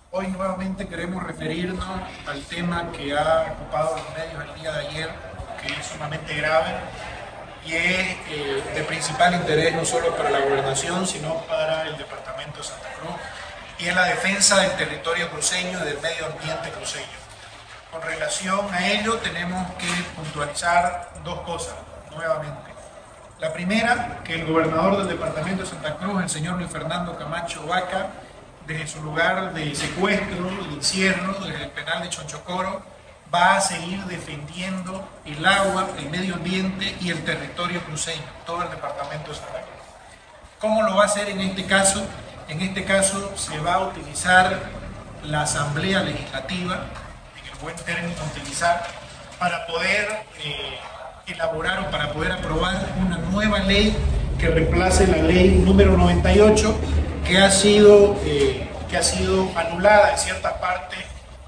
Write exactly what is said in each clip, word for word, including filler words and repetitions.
Hoy nuevamente queremos referirnos al tema que ha ocupado los medios el día de ayer, que es sumamente grave y es eh, de principal interés no solo para la gobernación, sino para el departamento de Santa Cruz, y es la defensa del territorio cruceño y del medio ambiente cruceño. Con relación a ello tenemos que puntualizar dos cosas nuevamente. La primera, que el gobernador del departamento de Santa Cruz, el señor Luis Fernando Camacho Vaca, desde su lugar de secuestro y encierro, desde el penal de Chonchocoro, va a seguir defendiendo el agua, el medio ambiente y el territorio cruceño, todo el departamento de Santa Cruz. ¿Cómo lo va a hacer en este caso? En este caso se va a utilizar la Asamblea Legislativa, en el buen término utilizar, para poder eh, elaborar o para poder aprobar una nueva ley que reemplace la ley número noventa y ocho, que ha sido, eh, que ha sido anulada en ciertas partes,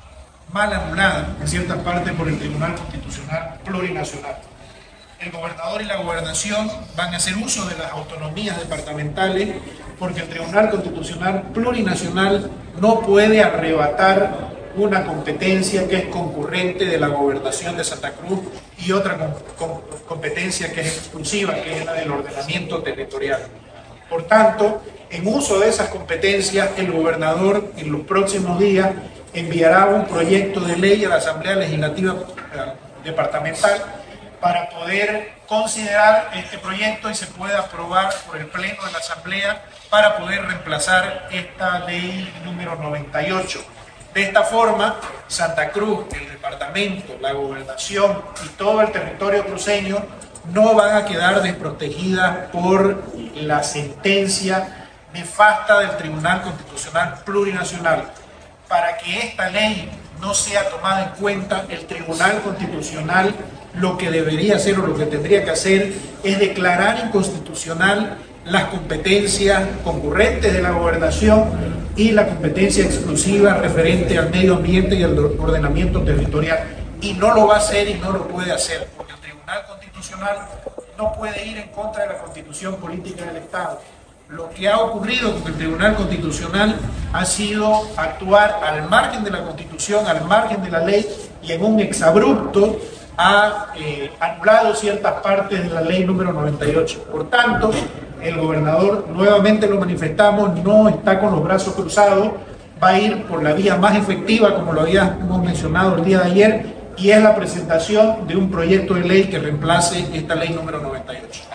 mal anulada en ciertas partes por el Tribunal Constitucional Plurinacional. El gobernador y la gobernación van a hacer uso de las autonomías departamentales porque el Tribunal Constitucional Plurinacional no puede arrebatar una competencia que es concurrente de la gobernación de Santa Cruz y otra com com competencia que es exclusiva, que es la del ordenamiento territorial. Por tanto, en uso de esas competencias, el gobernador en los próximos días enviará un proyecto de ley a la Asamblea Legislativa Departamental para poder considerar este proyecto y se pueda aprobar por el Pleno de la Asamblea para poder reemplazar esta ley número noventa y ocho. De esta forma, Santa Cruz, el departamento, la gobernación y todo el territorio cruceño no van a quedar desprotegidas por la sentencia nefasta del Tribunal Constitucional Plurinacional. Para que esta ley no sea tomada en cuenta, el Tribunal Constitucional lo que debería hacer o lo que tendría que hacer es declarar inconstitucional las competencias concurrentes de la gobernación y la competencia exclusiva referente al medio ambiente y al ordenamiento territorial. Y no lo va a hacer y no lo puede hacer, porque el Tribunal Constitucional no puede ir en contra de la Constitución política del Estado. Lo que ha ocurrido con el Tribunal Constitucional ha sido actuar al margen de la Constitución, al margen de la ley, y en un exabrupto ha eh, anulado ciertas partes de la ley número noventa y ocho. Por tanto, el gobernador, nuevamente lo manifestamos, no está con los brazos cruzados, va a ir por la vía más efectiva, como lo habíamos mencionado el día de ayer, y es la presentación de un proyecto de ley que reemplace esta ley número noventa y ocho.